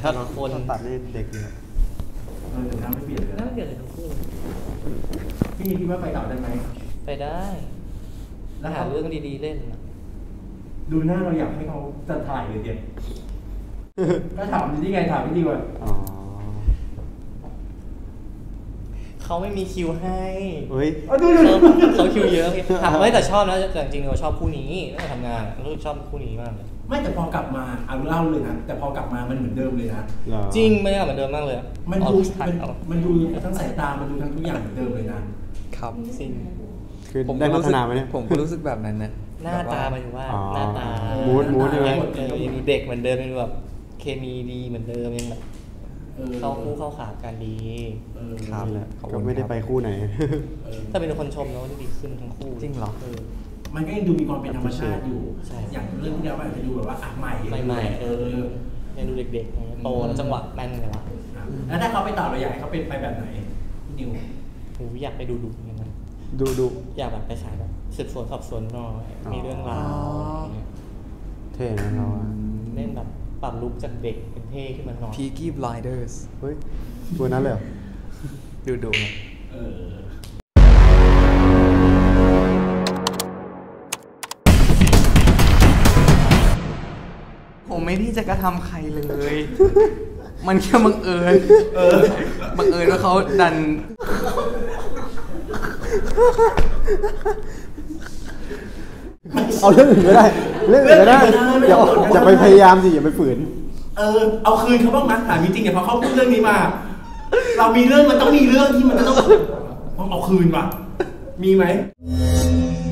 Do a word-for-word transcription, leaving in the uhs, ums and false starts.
ถ้าคนตัดนี่เด็กเลยเออแต่น้ำไม่เปลี่ยนเลยน้ำไม่เปลี่ยนเลยทั้งคู่พี่คิดว่าไปต่อได้ไหมไปได้แล้วหาเรื่องดีๆเล่นดูหน้าเราอยากให้เขาจะถ่ายเลยเด็กก็ถามที่ไงถามพี่ดีกว่าเขาไม่มีคิวให้เฮ้ยเขาคิวเยอะถามไม่แต่ชอบนะแต่จริงๆเราชอบคู่นี้ตั้งแต่ทำงานรู้สึกชอบคู่นี้มากเลยไม่แต่พอกลับมาเอาเล่าเลยนะแต่พอกลับมามันเหมือนเดิมเลยนะจริงไม่เหมือนเดิมมากเลยมันดูมันดูทั้งสายตามันดูทั้งทุกอย่างเหมือนเดิมเลยนะครับจริงคือได้พัฒนาไหมเนี่ยผมก็รู้สึกแบบนั้นนะหน้าตาหมายถึงว่าหน้าตามูดมูดยังไงยังดูเด็กเหมือนเดิมยังดูแบบเคมีดีเหมือนเดิมยังแบบเข้าคู่เข้าขากันดีครับก็ไม่ได้ไปคู่ไหนถ้าเป็นคนชมแล้วจะดีขึ้นทั้งคู่จริงเหรอมันก็ยังดูมีความเป็นธรรมชาติอยู่อย่างเรื่องที่แล้วมันจะดูแบบว่าอ่ะใหม่ใหม่ๆเออยังดูเด็กๆโตแล้วจังหวะแม่นกันละแล้วถ้าเขาไปต่อเราอยากให้เขาเป็นไปแบบไหนพี่นิวโอ้อยากไปดูดูอย่างนั้นดูดูอยากแบบไปสายแบบสืบสวนสอบสวนหน่อยมีเรื่องราวเท่นะเราเล่นแบบปรับลุกจากเด็กเป็นเท่ขึ้นมาหน่อย Peaky Blinders เฮ้ยตัวนั้นเลยเหรอดูดูเออผมไม่ที่จะกระทำใครเลยมันแค่บังเอิญบังเอิญว่าเขาดันเอาเรื่องอื่นก็ได้เรื่องอื่นก็ได้อย่าอย่าไปพยายามสิอย่าไปฝืนเออเอาคืนเขาบ้างนะถามจริงๆเนี่ยพอเขาพูดเรื่องนี้มาเรามีเรื่องมันต้องมีเรื่องที่มันจะต้องต้องเอาคืนว่ะมีไหม